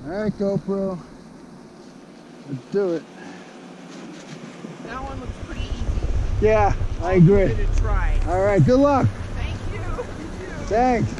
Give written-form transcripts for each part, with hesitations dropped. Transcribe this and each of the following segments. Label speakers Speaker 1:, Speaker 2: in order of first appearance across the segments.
Speaker 1: Alright, GoPro. Let's do it.
Speaker 2: That one looks pretty easy.
Speaker 1: Yeah, I agree.
Speaker 2: I'll give it a try.
Speaker 1: Alright, good luck.
Speaker 2: Thank you.
Speaker 1: Thanks.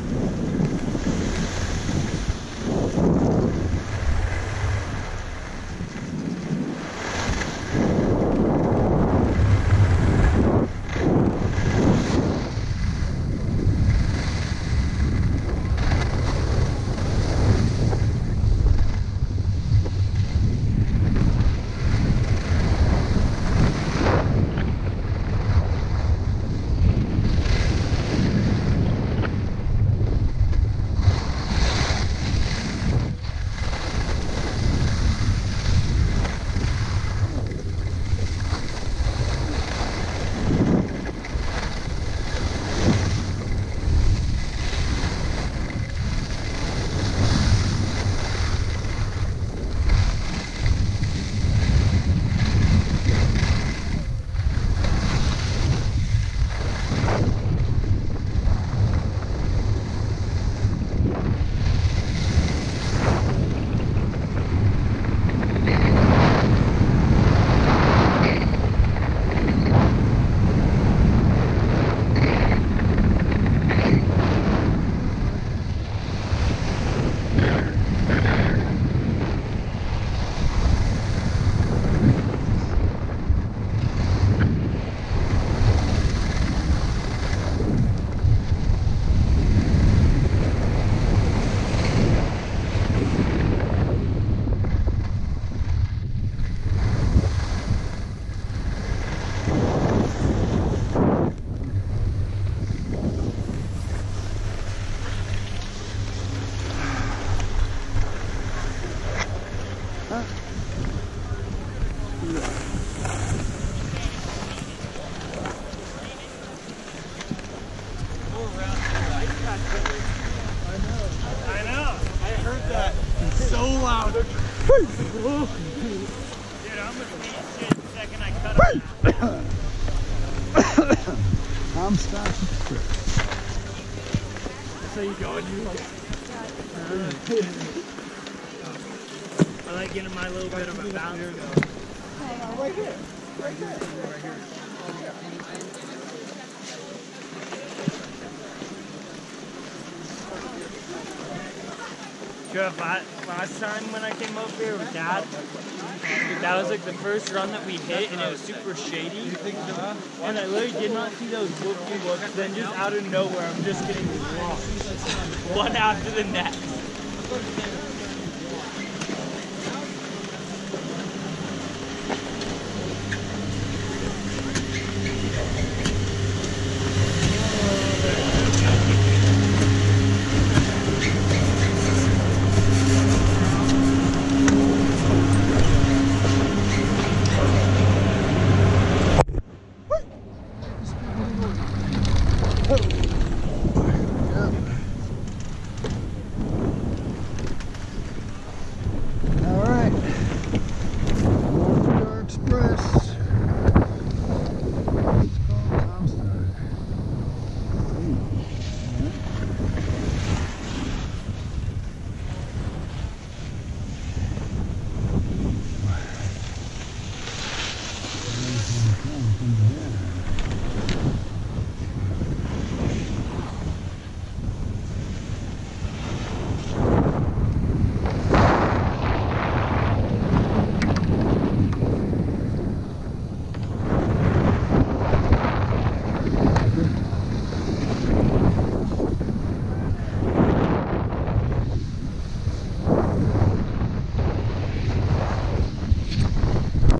Speaker 3: I know. I heard that. It's so loud. Dude, I'm gonna be shit the second I cut it.
Speaker 1: I'm stopping.
Speaker 3: So you go and you like. I like getting my little bit of a bounce going.
Speaker 1: Right here. Right here. Right here.
Speaker 3: Last time when I came up here with Dad, that was like the first run that we hit, and it was super shady. And I literally did not see those whoopie looks. Then just out of nowhere, I'm just getting lost, one after the next.